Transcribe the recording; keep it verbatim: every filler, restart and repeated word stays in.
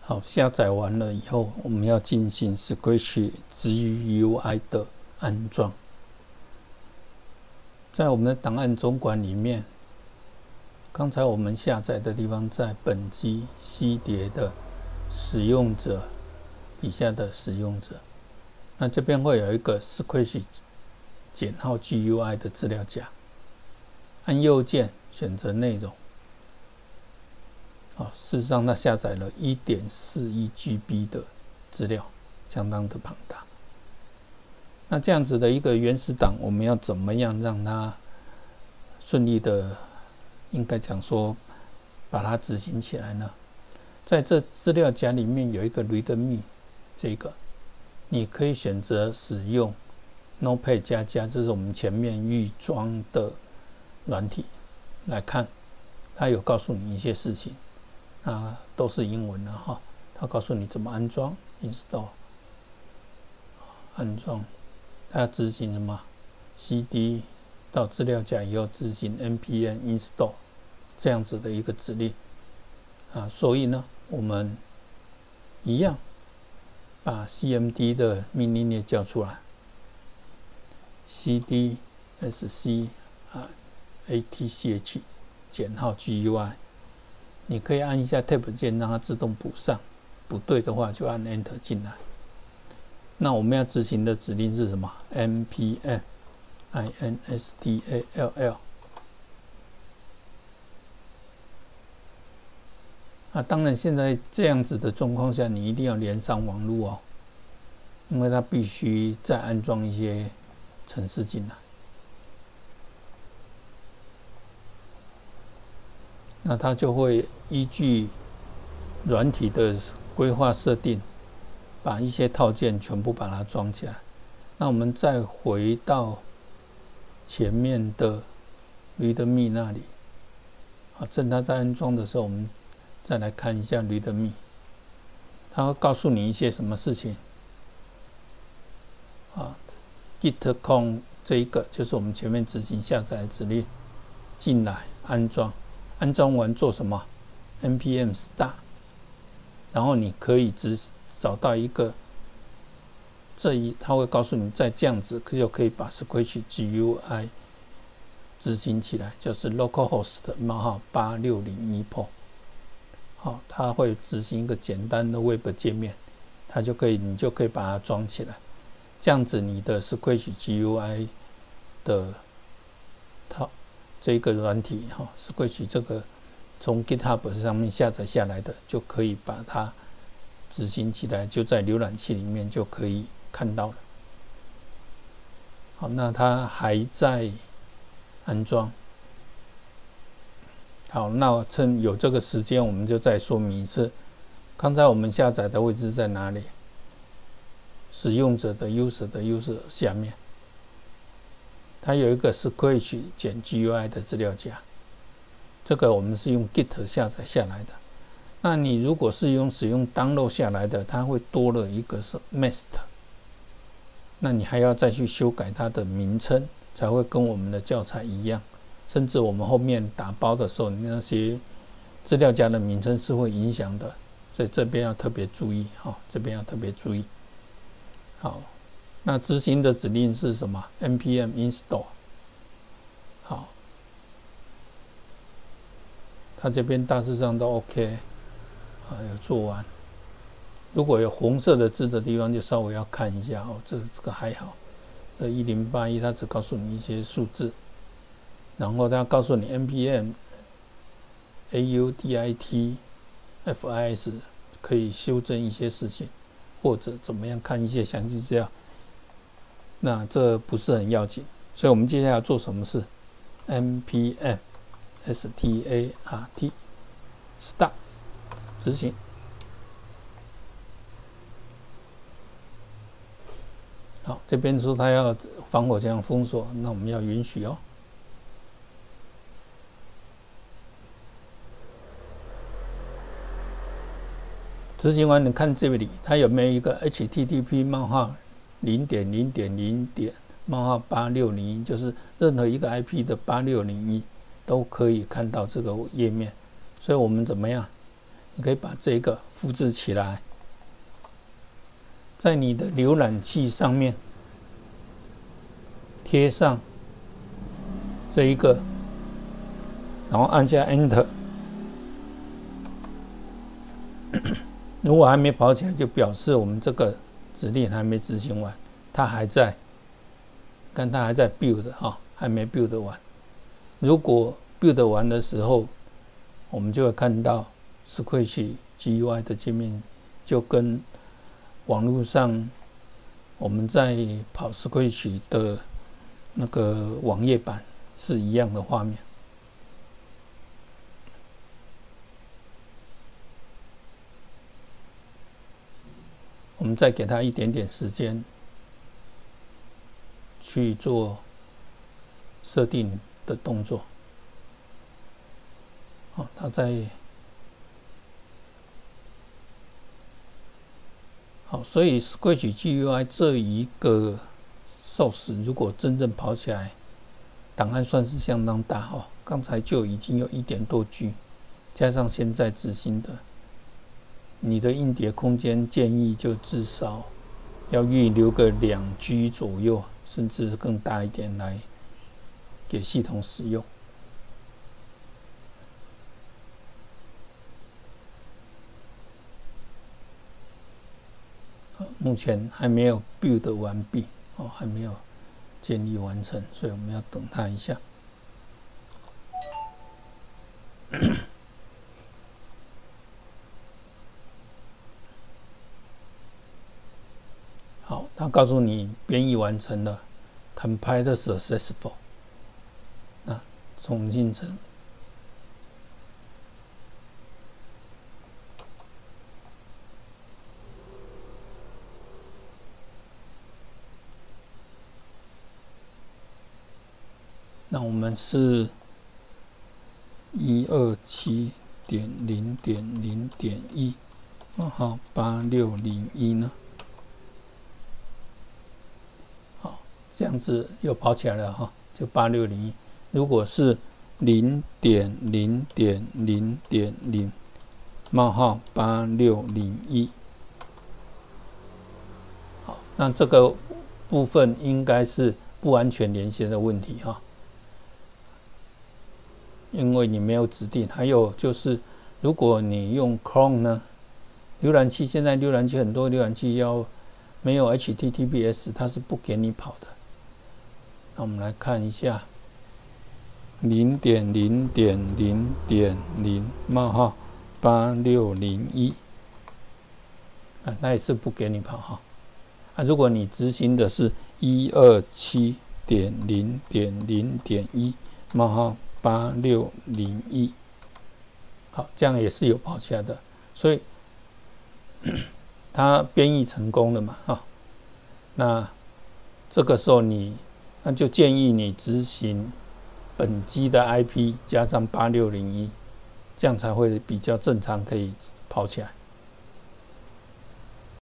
好，下载完了以后，我们要进行 Scratch G U I 的安装。在我们的档案总管里面，刚才我们下载的地方在本机 C 碟的使用者底下的使用者，那这边会有一个 Scratch 减号 G U I 的资料夹，按右键选择内容。哦，事实上，它下载了 一点四一 G B 的资料，相当的庞大。那这样子的一个原始档，我们要怎么样让它顺利的，应该讲说，把它执行起来呢？在这资料夹里面有一个 readme， 这个你可以选择使用 Notepad 加加，这是我们前面预装的软体来看，它有告诉你一些事情。啊，都是英文的哈。他告诉你怎么安装 ，install， 安装，它要执行什么 ？C D 到资料夹以后执行 npm install 这样子的一个指令啊。所以呢，我们一样把 C M D 的命令列叫出来 ，cd sc 啊 atch 减号 G U I。你可以按一下 Tab 键，让它自动补上。不对的话，就按 Enter 进来。那我们要执行的指令是什么 ？npm install。啊，当然，现在这样子的状况下，你一定要连上网络哦，因为它必须再安装一些程式进来。那它就会依据软体的规划设定，把一些套件全部把它装起来。那我们再回到前面的 readme 那里，啊，趁它在安装的时候，我们再来看一下 readme， 它会告诉你一些什么事情。啊 ，git con 这一个就是我们前面执行下载的指令，进来安装。安装完做什么 ？npm start， 然后你可以只找到一个这一，它会告诉你再这样子就可以把 Scratch G U I 执行起来，就是 localhost 冒号八六零一 port。好，它会执行一个简单的 Web 界面，它就可以，你就可以把它装起来。这样子，你的 Scratch G U I 的套。这个软体哈 ，Scratch 这个从 GitHub 上面下载下来的，就可以把它执行起来，就在浏览器里面就可以看到了。好，那它还在安装。好，那趁有这个时间，我们就再说明一次，刚才我们下载的位置在哪里？使用者的 user 的 user 下面。它有一个 Scratch 减 G U I 的资料夹，这个我们是用 Git 下载下来的。那你如果是用使用 download 下来的，它会多了一个是 master， 那你还要再去修改它的名称，才会跟我们的教材一样。甚至我们后面打包的时候，那些资料夹的名称是会影响的，所以这边要特别注意，哈，这边要特别注意。好。那执行的指令是什么 ？npm install。好，它这边大致上都 OK， 啊，有做完。如果有红色的字的地方，就稍微要看一下哦。这这个还好，这一零八一它只告诉你一些数字，然后它告诉你 npm audit fis 可以修正一些事情，或者怎么样看一些详细资料。那这不是很要紧，所以我们接下来要做什么事 ？npm start start 执行。好，这边说它要防火墙封锁，那我们要允许哦。执行完，你看这里，它有没有一个 H T T P 冒号？零点零点零点冒号八六零一，就是任何一个 I P 的八六零一都可以看到这个页面。所以我们怎么样？ 你可以把这个复制起来，在你的浏览器上面贴上这一个，然后按下 Enter。如果还没跑起来，就表示我们这个指令还没执行完，它还在，看它还在 build 哈，还没 build 完。如果 build 完的时候，我们就会看到 Scratch G U I 的界面就跟网络上我们在跑 Scratch 的那个网页版是一样的画面。我们再给它一点点时间去做设定的动作。好，它在好，所以 Scratch G U I 这一个 source 如果真正跑起来，档案算是相当大哦。刚才就已经有一点多 G， 加上现在执行的。你的硬碟空间建议就至少要预留个两 G 左右，甚至更大一点来给系统使用。目前还没有 build 完毕哦，还没有建立完成，所以我们要等它一下。好，它告诉你编译完成了 ，compiled successful。那重新成。那我们是一二七点零点零点一，然后八六零一呢？好，这样子又跑起来了哈，就八六零一。如果是零点零点零点零冒号八六零一，好，那这个部分应该是不完全连线的问题哈。因为你没有指定，还有就是，如果你用 Chrome 呢，浏览器现在浏览器很多浏览器要没有 H T T P S， 它是不给你跑的。那我们来看一下，零点零点零点零冒号八六零一，啊，那也是不给你跑哈。啊，如果你执行的是一二七点零点零点一冒号八六零一，好，这样也是有跑起来的，所以它编译成功了嘛，哈。那这个时候你，那就建议你执行本机的 I P 加上八六零一，这样才会比较正常，可以跑起来。